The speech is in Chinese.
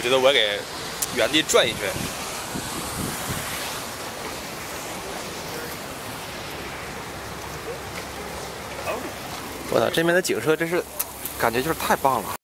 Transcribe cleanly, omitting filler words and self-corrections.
觉得我给原地转一圈。我操，这边的景色真是感觉就是太棒了。